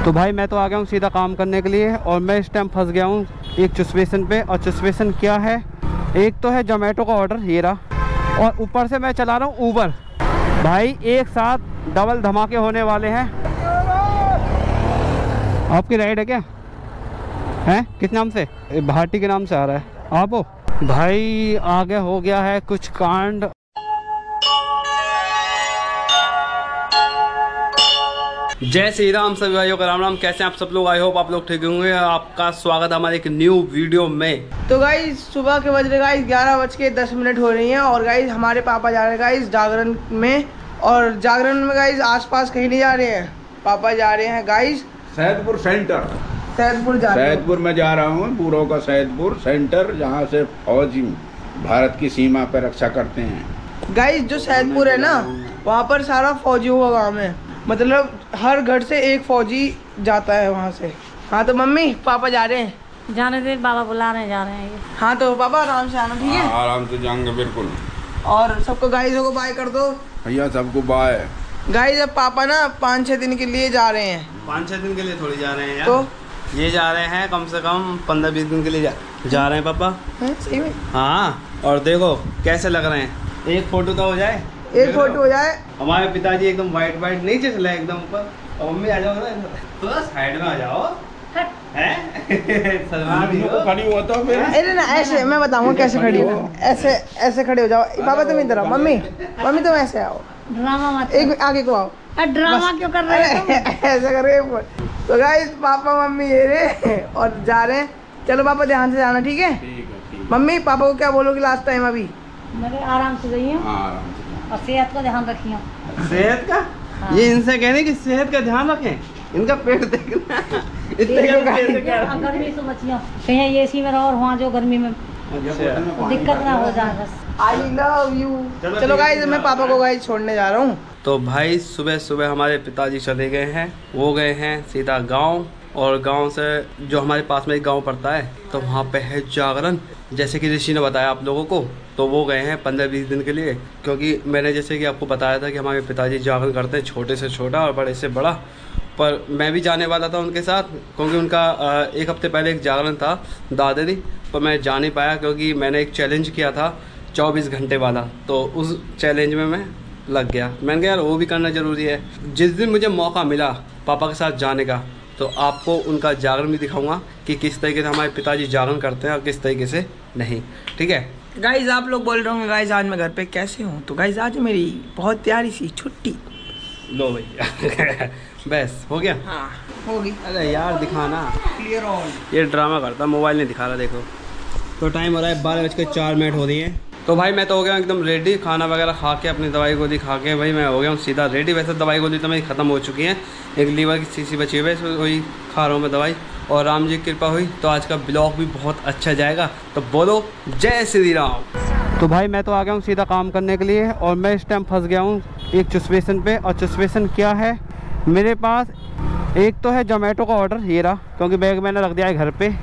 तो भाई मैं तो आ गया हूँ सीधा काम करने के लिए और मैं इस टाइम फंस गया हूँ एक सिचुएशन पे। और सिचुएशन क्या है, एक तो है जोमेटो का ऑर्डर ये रहा और ऊपर से मैं चला रहा हूँ ऊबर। भाई एक साथ डबल धमाके होने वाले हैं। आपकी राइड है क्या? हैं किस नाम से? भाटी के नाम से आ रहा है। आप हो भाई? आगे हो गया है कुछ कांड। जय श्री राम सभी भाइयों का राम राम। कैसे हैं आप सब लोग? आई होप आप लोग ठीक होंगे। आपका स्वागत है हमारे एक न्यू वीडियो में। तो गाइज सुबह के बज रहे गाइज 11:10 हो रही हैं और गाइज हमारे पापा जा रहे हैं गाइज जागरण में। और जागरण में गाइज आसपास कहीं नहीं जा रहे हैं, पापा जा रहे हैं गाइज सैदपुर सेंटर। सैदपुर में जा रहा हूँ, पूर्व का सैदपुर सेंटर, जहाँ से फौजी भारत की सीमा पर रक्षा करते हैं। गाइज जो सैदपुर है ना, वहाँ पर सारा फौजियों का काम है। मतलब हर घर से एक फौजी जाता है वहाँ से। हाँ तो मम्मी पापा जा रहे हैं। जाने दे, बाबा बुला रहे हैं, जा रहे हैं ये। हाँ तो पापा आराम से आना, ठीक है? आराम से जाएंगे बिल्कुल। और सबको गाइजों को बाय कर दो भैया, सबको बाय। गाइज अब पापा ना 5-6 दिन के लिए जा रहे हैं। 5-6 दिन के लिए थोड़ी जा रहे हैं यार। तो ये जा रहे हैं कम से कम 15-20 दिन के लिए जा रहे हैं पापा। सही में? हाँ, और देखो कैसे लग रहे हैं। एक फोटो तो हो जाए, एक फोटो हो जाए। हमारे पिताजी एकदम वाइट नीचे चले एकदम ऊपर। और मम्मी आ जाओ ना, तो साइड में आ जाओ। खड़ी हो तो फिर। अरे ना ऐसे मैं बताऊंगा कैसे खड़ी हो। ऐसे खड़े हो जाओ। पापा तुम इधर आओ। मम्मी तुम ऐसे आओ। ड्रामा मत एक आगे को आओ। ड्रामा क्यों कर रहे हो? ऐसे करके। तो गाइस पापा मम्मी ये रे और जा रहे हैं। चलो पापा ध्यान से जाना, ठीक है? मम्मी पापा को क्या बोलोगे लास्ट टाइम? अभी मेरे आराम से जाइए और सेहत का ध्यान रखिए। सेहत का? हाँ। ये इनसे कहने की सेहत का ध्यान रखें, इनका पेट देखना। गर्मी से बचिए, कहीं एसी में रहो और वहाँ जो गर्मी में दिक्कत ना हो जाए बस। I love you. चलो गाइस मैं पापा को गाइस छोड़ने जा रहा हूँ। तो भाई सुबह सुबह हमारे पिताजी चले गए हैं। वो गए हैं सीधा गांव, और गांव से जो हमारे पास में एक गांव पड़ता है तो वहाँ पे है जागरण, जैसे कि ऋषि ने बताया आप लोगों को। तो वो गए हैं 15-20 दिन के लिए, क्योंकि मैंने जैसे कि आपको बताया था कि हमारे पिताजी जागरण करते हैं, छोटे से छोटा और बड़े से बड़ा। पर मैं भी जाने वाला था उनके साथ, क्योंकि उनका एक हफ्ते पहले एक जागरण था दादाजी, पर मैं जा नहीं पाया क्योंकि मैंने एक चैलेंज किया था 24 घंटे वाला। तो उस चैलेंज में मैं लग गया। मैंने कहा यार वो भी करना ज़रूरी है। जिस दिन मुझे मौका मिला पापा के साथ जाने का, तो आपको उनका जागरण भी दिखाऊंगा कि किस तरीके से हमारे पिताजी जागरण करते हैं और किस तरीके से नहीं। ठीक है गाइज आप लोग बोल रहे होंगे गाइज आज मैं घर पे कैसे हूँ। तो गाइज आज मेरी बहुत प्यारी सी छुट्टी। लो भैया बस हो गया। हाँ होगी। अरे यार दिखाना। Clear all. ये ड्रामा करता, मोबाइल नहीं दिखा रहा। देखो तो टाइम हो रहा है 12:04 हो रही है। तो भाई मैं तो हो गया एकदम रेडी, खाना वगैरह खा के अपनी दवाई गोली खा के भाई मैं हो गया हूँ सीधा रेडी। वैसे दवाई गोली तो मेरी ख़त्म हो चुकी है, एक लीवर की शीशी बची हुई है, वही खा रहा हूँ मैं दवाई। और राम जी की कृपा हुई तो आज का ब्लॉग भी बहुत अच्छा जाएगा। तो बोलो जय श्री राम। तो भाई मैं तो आ गया हूँ सीधा काम करने के लिए और मैं इस टाइम फंस गया हूँ एक सिचुएशन पे। और सिचुएशन क्या है, मेरे पास एक तो है जोमेटो का ऑर्डर ये रहा, क्योंकि बैग मैंने रख दिया है घर पे,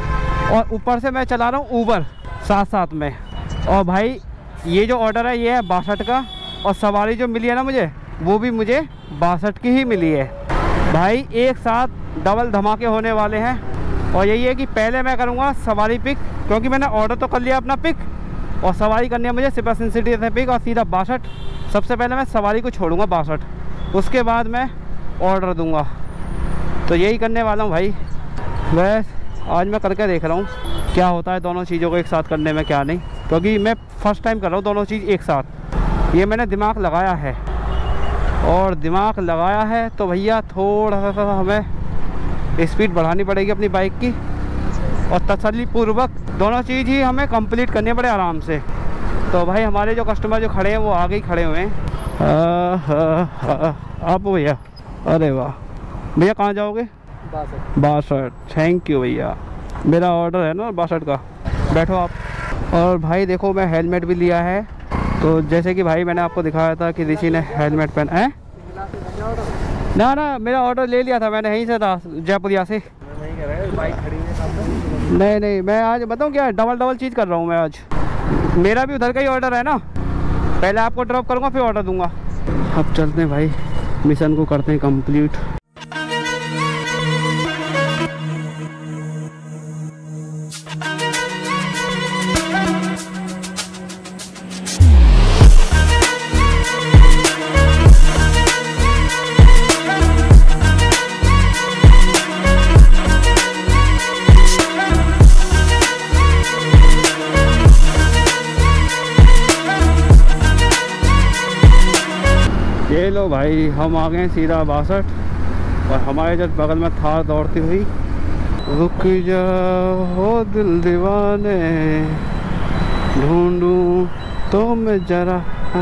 और ऊपर से मैं चला रहा हूँ ऊबर साथ में। और भाई ये जो ऑर्डर है ये है 62 का, और सवारी जो मिली है ना मुझे, वो भी मुझे 62 की ही मिली है। भाई एक साथ डबल धमाके होने वाले हैं। और यही है कि पहले मैं करूँगा सवारी पिक, क्योंकि मैंने ऑर्डर तो कर लिया अपना पिक, और सवारी करनी है मुझे सिपाही सिटी से पिक और सीधा 62। सबसे पहले मैं सवारी को छोड़ूंगा 62, उसके बाद मैं ऑर्डर दूंगा। तो यही करने वाला हूँ भाई। बस आज मैं करके देख रहा हूँ क्या होता है दोनों चीज़ों को एक साथ करने में, क्या नहीं, क्योंकि मैं फर्स्ट टाइम कर रहा हूँ दोनों चीज़ एक साथ। ये मैंने दिमाग लगाया है, और दिमाग लगाया है तो भैया थोड़ा सा हमें स्पीड बढ़ानी पड़ेगी अपनी बाइक की, और तसल्लीपूर्वक दोनों चीज़ ही हमें कंप्लीट करनी पड़े आराम से। तो भाई हमारे जो कस्टमर जो खड़े हैं वो आगे ही खड़े हुए हैं। आप भैया? अरे वाह भैया, कहाँ जाओगे? 62। थैंक यू भैया, मेरा ऑर्डर है ना 62 का। बैठो आप। और भाई देखो मैं हेलमेट भी लिया है। तो जैसे कि भाई मैंने आपको दिखाया था कि ऋषि ने हेलमेट पहना है ना, मेरा ऑर्डर ले लिया था मैंने, यहीं से था जयपुरिया से। नहीं मैं आज बताऊँ क्या, डबल चीज़ कर रहा हूँ मैं आज। मेरा भी उधर का ही ऑर्डर है ना, पहले आपको ड्रॉप करूँगा फिर ऑर्डर दूंगा। अब चलते हैं भाई, मिशन को करते हैं कंप्लीट। लो भाई, हम आ गए सीधा 62 और हमारे जब बगल में थार दौड़ती हुई। रुक जा हो दिल दीवाने, ढूंढूं तो मैं जरा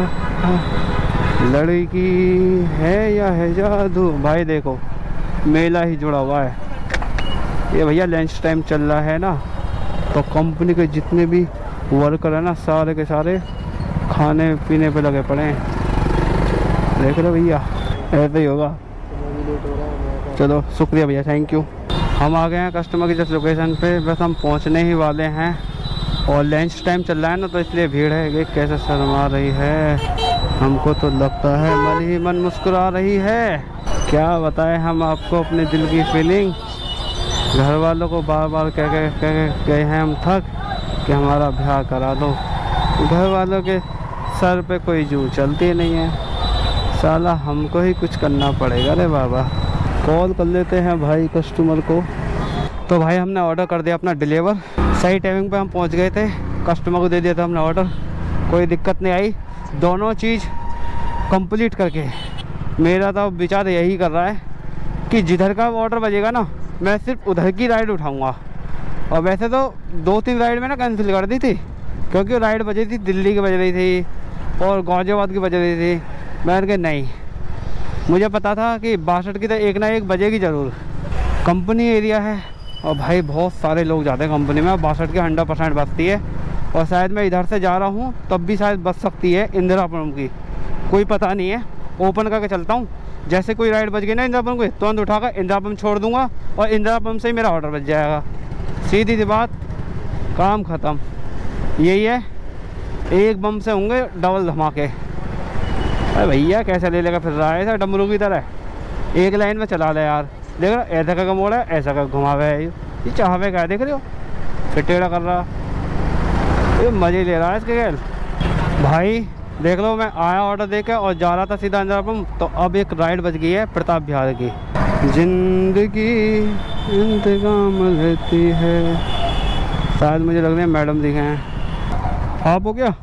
लड़की है या है जादू। भाई देखो मेला ही जुड़ा हुआ है ये भैया। लंच टाइम चल रहा है ना, तो कंपनी के जितने भी वर्कर है ना, सारे के सारे खाने पीने पे लगे पड़े हैं। देख रहे भैया, ऐसा ही होगा। चलो शुक्रिया भैया, थैंक यू। हम आ गए हैं कस्टमर की जिस लोकेशन पे, बस हम पहुंचने ही वाले हैं और लंच टाइम चल रहा है ना, तो इसलिए भीड़ है। ये कैसे शर्मा रही है, हमको तो लगता है मन ही मन मुस्कुरा रही है। क्या बताएं हम आपको अपने दिल की फीलिंग। घर वालों को बार बार कह गए हैं हम थक कि हमारा ब्याह करा दो। घर वालों के सर पे कोई जू चलती नहीं है, साला हमको ही कुछ करना पड़ेगा रे बाबा। कॉल कर लेते हैं भाई कस्टमर को। तो भाई हमने ऑर्डर कर दिया अपना डिलीवर, सही टाइमिंग पे हम पहुंच गए थे। कस्टमर को दे दिया था हमने ऑर्डर, कोई दिक्कत नहीं आई। दोनों चीज़ कंप्लीट करके मेरा तो विचार यही कर रहा है कि जिधर का ऑर्डर बजेगा ना, मैं सिर्फ उधर की राइड उठाऊंगा। और वैसे तो 2-3 राइड मैंने कैंसिल कर दी थी, क्योंकि राइड बजी थी दिल्ली की बज रही थी और गाज़ियाबाद की बज रही थी। मैंने कहा नहीं, मुझे पता था कि 62 की तो एक ना एक बजेगी ज़रूर। कंपनी एरिया है और भाई बहुत सारे लोग जाते हैं कंपनी में। 62 की 100% बसती है और शायद मैं इधर से जा रहा हूँ तब भी शायद बस सकती है इंदिरापुरम की, कोई पता नहीं है। ओपन करके चलता हूँ, जैसे कोई राइड बज गई ना इंदिरापुरम को, तुरंत उठाकर इंदिरापुरम छोड़ दूँगा और इंदिरापुरम से ही मेरा ऑर्डर बच जाएगा। सीधी सी बात, काम ख़त्म। यही है, एक बम से होंगे डबल धमाके। अरे भैया कैसा ले लेगा फिर रहा है ऐसा डमरू की तरह, एक लाइन में चला ले यार। देख रहा ऐसा का मोड़ है, ऐसा का घुमावे है, ये चाहवे का है, देख रहे हो फिर टेढ़ा कर रहा, ये मज़े ले रहा है इसके खेल। भाई देख लो, मैं आया ऑर्डर देके और जा रहा था सीधा इंदिरापुरम, तो अब एक राइड बज गई है प्रताप बिहार की। जिंदगी इंतकाम लेती है, शायद मुझे लग रहा है मैडम दिखे हैं। आप हो क्या?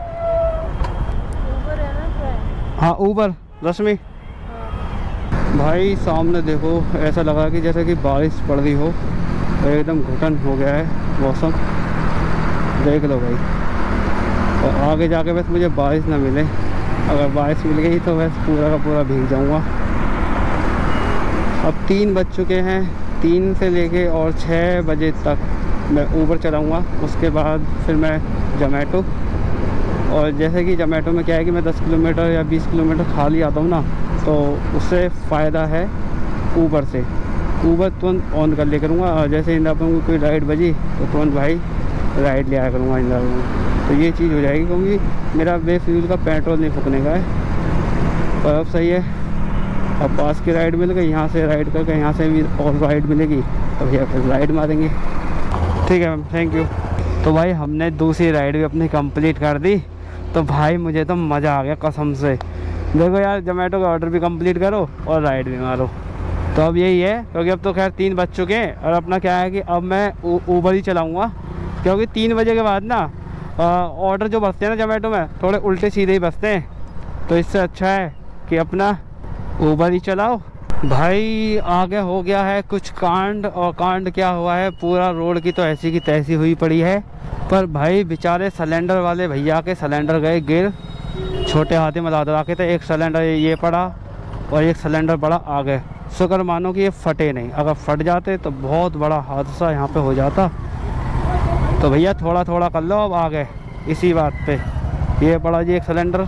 हाँ ऊबर रश्मि। भाई सामने देखो, ऐसा लगा कि जैसे कि बारिश पड़ रही हो, एकदम घुटन हो गया है मौसम, देख लो भाई। और आगे जाके बस मुझे बारिश ना मिले, अगर बारिश मिल गई तो बस पूरा का पूरा भीग जाऊंगा। अब 3 बज चुके हैं, 3 से लेके और 6 बजे तक मैं ऊबर चलाऊंगा, उसके बाद फिर मैं जोमेटो। और जैसे कि जोमेटो में क्या है कि मैं 10 किलोमीटर या 20 किलोमीटर खाली आता हूँ ना, तो उससे फ़ायदा है ऊबर से। ऊबर तुरंत ऑन कर लिया करूँगा और जैसे इंदिरापुरम की कोई राइड बजी तो तुरंत भाई राइड ले आया करूँगा इंदिरापुरम। तो ये चीज़ हो जाएगी, क्योंकि मेरा बेफ्यूल का पेट्रोल नहीं फूकने का है। पर अब सही है, अब पास की राइड मिल गई, यहाँ से राइड करके यहाँ से भी और राइड मिलेगी, तो भैया फिर राइड मारेंगे। ठीक है मैम, थैंक यू। तो भाई हमने दूसरी राइड भी अपनी कंप्लीट कर दी, तो भाई मुझे तो मज़ा आ गया कसम से। देखो यार, जोमेटो का ऑर्डर भी कंप्लीट करो और राइड भी मारो। तो अब यही है, क्योंकि अब तो खैर 3 बज चुके हैं और अपना क्या है कि अब मैं ऊबर ही चलाऊँगा, क्योंकि 3 बजे के बाद ना ऑर्डर जो बसते हैं ना जोमेटो में, थोड़े उल्टे सीधे ही बसते हैं। तो इससे अच्छा है कि अपना ऊबर ही चलाओ। भाई आगे हो गया है कुछ कांड, और कांड क्या हुआ है, पूरा रोड की तो ऐसी की तैसी हुई पड़ी है। पर भाई बेचारे सिलेंडर वाले भैया के सिलेंडर गए गिर, छोटे हाथी में दादा के थे। एक सिलेंडर ये पड़ा और एक सिलेंडर बड़ा आगे। शुक्र मानो कि ये फटे नहीं, अगर फट जाते तो बहुत बड़ा हादसा यहाँ पे हो जाता। तो भैया थोड़ा थोड़ा कर लो अब आगे इसी बात पे। ये पड़ा जी एक सिलेंडर।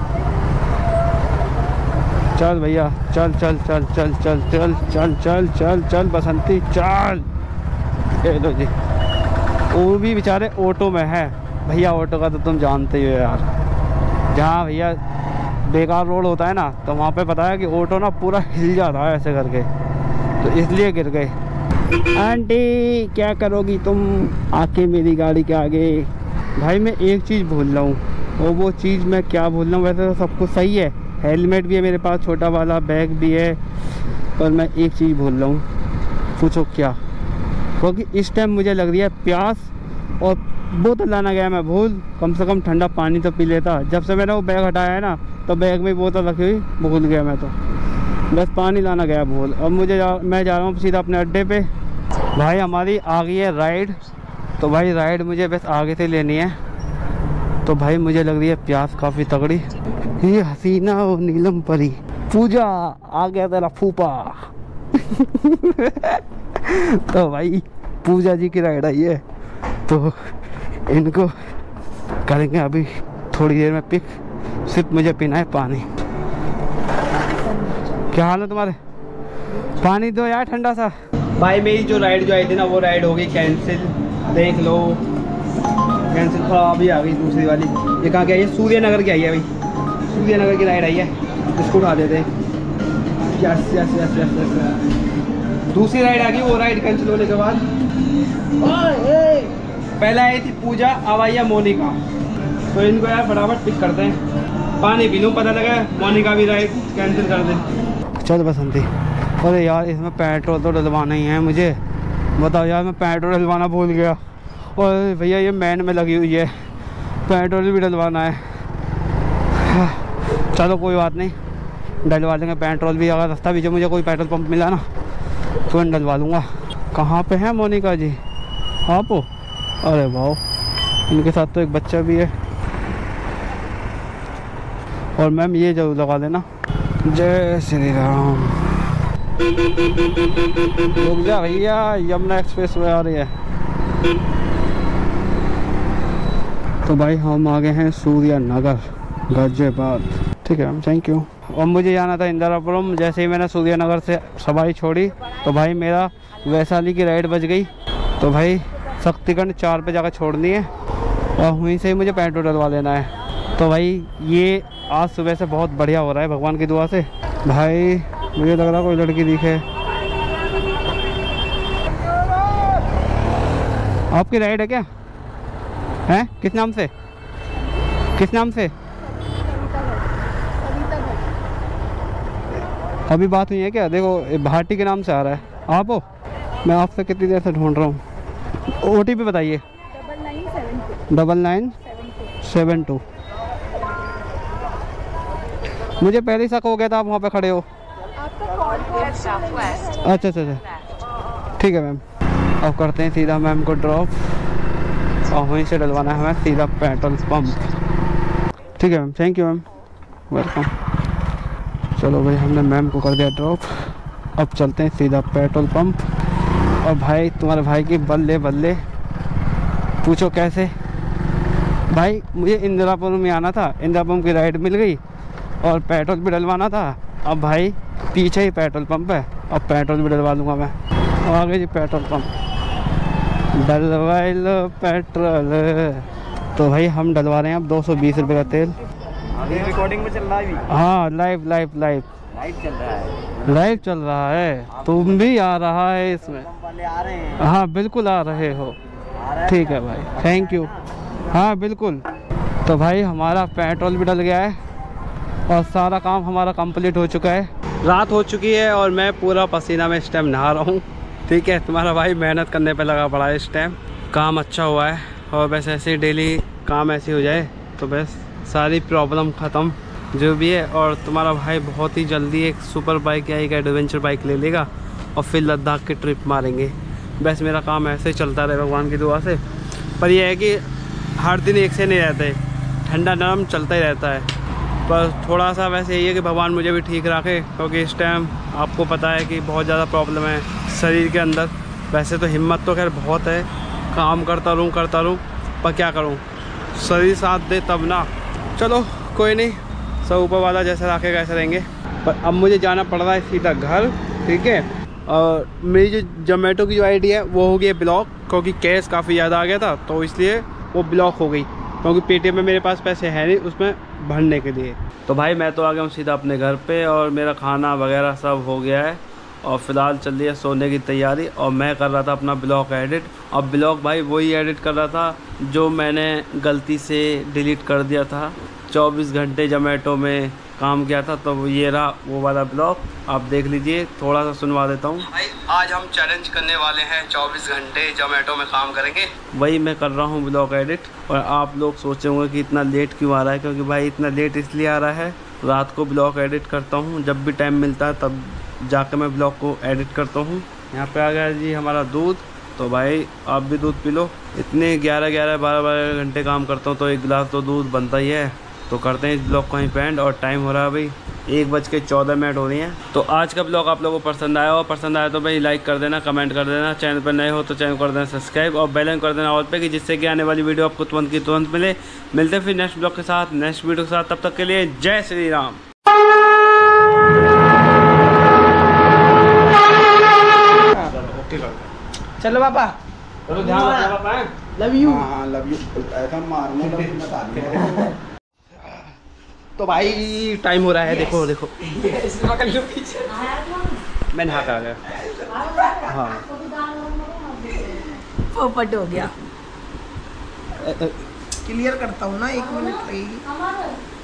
चल भैया चल चल चल चल चल चल चल चल चल चल बसंती चल। ये लो जी, वो भी बेचारे ऑटो में है। भैया ऑटो का तो तुम जानते ही हो यार, जहाँ भैया बेकार रोड होता है ना, तो वहाँ पे पता है कि ऑटो ना पूरा हिल जाता है ऐसे करके, तो इसलिए गिर गए। आंटी क्या करोगी तुम आके मेरी गाड़ी के आगे। भाई मैं एक चीज़ भूल रहा हूँ, और वो चीज़ मैं क्या भूल रहा हूँ, वैसे तो सब कुछ सही है, हेलमेट भी है मेरे पास, छोटा वाला बैग भी है, पर मैं एक चीज़ भूल रहा हूँ। पूछो क्या? क्योंकि इस टाइम मुझे लग रही है प्यास, और बोतल लाना गया मैं भूल, कम से कम ठंडा पानी तो पी लेता। जब से मैंने वो बैग हटाया है ना, तो बैग में बोतल रखी हुई भूल गया मैं, तो बस पानी लाना गया भूल। अब मैं जा रहा हूँ सीधा अपने अड्डे पे। भाई हमारी आ गई है राइड, तो भाई राइड मुझे बस आगे से लेनी है। तो भाई मुझे लग रही है प्यास काफ़ी तगड़ी। ये हसीना और नीलम परी पूजा आ गया तेरा फूफा। तो भाई पूजा जी की राइड आई है, तो इनको करेंगे अभी थोड़ी देर में पिक। सिर्फ मुझे पीना है पानी। क्या हाल है तुम्हारे? पानी दो यार ठंडा सा। भाई मेरी जो राइड जो आई थी ना, वो राइड हो गई कैंसिल। देख लो कैंसिल, अभी आ गई दूसरी वाली। ये कहाँ की आई है? सूर्यनगर की आई है भाई, सूर्यनगर की राइड आई है। इसको उठा देते हैं। Yes yes yes yes yes. दूसरी राइड आ गई, वो राइड कैंसिल होने के बाद पहले आई थी पूजा, अब आई है मोनिका। तो इनको यार फटाफट पिक करते हैं। पानी पी लूँ, पता लगा मोनिका भी राइड कैंसिल कर दे। चल बसंती। अरे यार इसमें पेट्रोल तो डलवाना ही है मुझे। बताओ यार, मैं पेट्रोल डलवाना भूल गया। और भैया ये मैन में लगी हुई है, पेट्रोल भी डलवाना है। चलो कोई बात नहीं, डलवा लेंगे पेट्रोल भी। अगर रास्ता बीच में मुझे कोई पेट्रोल पंप मिला ना तो मैं डलवा लूँगा। कहाँ पे है मोनिका जी आप? अरे वाह, इनके साथ तो एक बच्चा भी है। और मैम ये जरूर लगा देना। जय श्री राम। रुक जा भैया, यमुना एक्सप्रेस वे आ रही है। तो भाई हम आ गए हैं सूर्यनगर गाजियाबाद। ठीक है मैम, थैंक यू। और मुझे जाना था इंदिरापुरम। जैसे ही मैंने सूर्यनगर से सवारी छोड़ी तो भाई मेरा वैशाली की राइड बच गई। तो भाई शक्तिगढ़ 4 पे जाकर छोड़नी है और वहीं से ही मुझे पेट्रोल डलवा लेना है। तो भाई ये आज सुबह से बहुत बढ़िया हो रहा है भगवान की दुआ से। भाई मुझे लग रहा कोई लड़की दिखे। आपकी राइड है क्या? हैं? किस नाम से? किस नाम से? अभी बात हुई है क्या? देखो भाटी के नाम से आ रहा है। आप हो? मैं आपसे कितनी देर से ढूंढ रहा हूँ। OTP बताइए। 9972। मुझे पहले ही शक हो गया था आप वहाँ पे खड़े हो। अच्छा अच्छा अच्छा, ठीक है मैम। अब करते हैं सीधा मैम को ड्रॉप और वहीं से डलवाना है हमें सीधा पेट्रोल पंप। ठीक है ma'am, thank you ma'am, welcome. चलो भाई हमने मैम को कर दिया ड्रॉप। अब चलते हैं सीधा पेट्रोल पंप। और भाई तुम्हारे भाई की बल्ले बल्ले, पूछो कैसे। भाई मुझे इंदिरापुरम में आना था, इंदिरापुरम की राइड मिल गई और पेट्रोल भी डलवाना था। अब भाई पीछे ही पेट्रोल पंप है, अब पेट्रोल भी डलवा लूँगा मैं। और आगे जी पेट्रोल पंप, डलवा लो पेट्रोल। तो भाई हम डलवा रहे हैं अब 220 रुपये का तेल। रिकॉर्डिंग में चल रहा है अभी? हाँ लाइव लाइव लाइव लाइव चल रहा है। लाइव चल रहा है। तुम भी आ रहा है इसमें? वाले आ रहे हैं। हाँ बिल्कुल आ रहे हो। ठीक है भाई, थैंक यू। हाँ बिल्कुल। तो भाई हमारा पेट्रोल भी डल गया है और सारा काम हमारा कंप्लीट हो चुका है। रात हो चुकी है और मैं पूरा पसीना में इस टाइम नहा रहा हूँ। ठीक है, तुम्हारा भाई मेहनत करने पे लगा पड़ा है इस टाइम। काम अच्छा हुआ है और बस ऐसे ही डेली काम ऐसे हो जाए तो बस सारी प्रॉब्लम ख़त्म जो भी है। और तुम्हारा भाई बहुत ही जल्दी एक सुपर बाइक या एक एडवेंचर बाइक ले लेगा और फिर लद्दाख की ट्रिप मारेंगे। बस मेरा काम ऐसे ही चलता रहे भगवान की दुआ से। पर यह है कि हर दिन एक से नहीं रहते, ठंडा नरम चलता ही रहता है। पर थोड़ा सा वैसे यही है कि भगवान मुझे भी ठीक रखे, क्योंकि इस टाइम आपको पता है कि बहुत ज़्यादा प्रॉब्लम है शरीर के अंदर। वैसे तो हिम्मत तो खैर बहुत है, काम करता रहूँ पर क्या करूँ, शरीर साथ दे तब ना। चलो कोई नहीं, सब ऊपर वाला जैसे रखेगा ऐसे रहेंगे। पर अब मुझे जाना पड़ रहा है सीधा घर। ठीक है, और मेरी जो जोमेटो की जो आईडी है वो हो गई है ब्लॉक, क्योंकि कैश काफ़ी ज़्यादा आ गया था तो इसलिए वो ब्लॉक हो गई। क्योंकि पेटीएम में मेरे पास पैसे हैं नहीं उसमें भरने के लिए। तो भाई मैं तो आ गया हूँ सीधा अपने घर पे और मेरा खाना वगैरह सब हो गया है और फ़िलहाल चल रही है सोने की तैयारी। और मैं कर रहा था अपना ब्लॉग एडिट। और ब्लॉग भाई वही एडिट कर रहा था जो मैंने गलती से डिलीट कर दिया था। 24 घंटे जोमेटो में काम किया था, तो ये रहा वो वाला ब्लॉग, आप देख लीजिए। थोड़ा सा सुनवा देता हूँ। भाई आज हम चैलेंज करने वाले हैं, 24 घंटे जोमेटो में काम करेंगे। वही मैं कर रहा हूँ ब्लॉग एडिट। और आप लोग सोचे होंगे कि इतना लेट क्यों आ रहा है, क्योंकि भाई इतना लेट इसलिए आ रहा है रात को ब्लॉग एडिट करता हूँ, जब भी टाइम मिलता है तब जाकर मैं ब्लॉग को एडिट करता हूँ। यहाँ पे आ गया जी हमारा दूध, तो भाई आप भी दूध पी लो। इतने 11-12 घंटे काम करता हूँ तो 1 गिलास तो दूध बनता ही है। तो करते हैं इस ब्लॉग को ही पेंड, और टाइम हो रहा है भाई 1:14 हो रही हैं। तो आज का ब्लॉग आप लोगों को पसंद आया, और पसंद आया तो भाई लाइक कर देना, कमेंट कर देना, चैनल पर नए हो तो चैनल कर देना सब्सक्राइब, और बेल आइकन कर देना ऑल पे, कि जिससे कि आने वाली वीडियो आपको तुरंत की तुरंत मिले। मिलते हैं फिर नेक्स्ट ब्लॉग के साथ, नेक्स्ट वीडियो के साथ। तब तक के लिए जय श्री राम। चलो पापा, चलो ध्यान रखना पापा। Love you. हाँ लव यू ऐसा मारने का बता दिया। तो भाई टाइम हो रहा है, देखो देखो मैं नहा के आ गया। हाँ पोपट हो गया। क्लियर करता हूँ ना, 1 मिनट लगेगी।